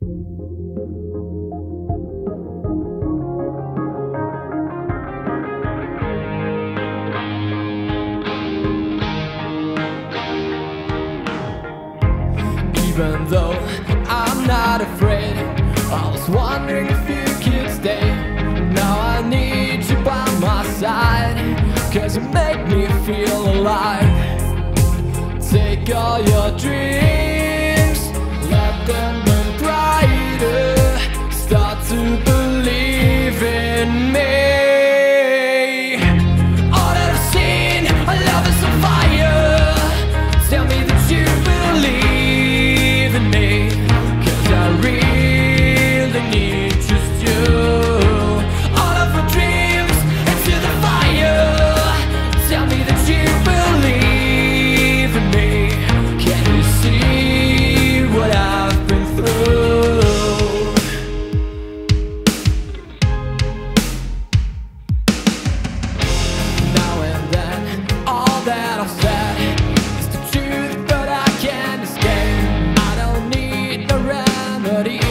Even though I'm not afraid, I was wondering if you could stay. Now I need you by my side, 'cause you make me feel alive. Take all your dreams, let them burn brighter. Start to believe in me. All that I've seen, our love is on fire. Tell me that you believe in me, 'cause I really need just you. All of our dreams into the fire. Tell me that you believe in me. Can you see what I've been through? Now and then, all that I've said is the truth, but I can't escape. I don't need the remedy.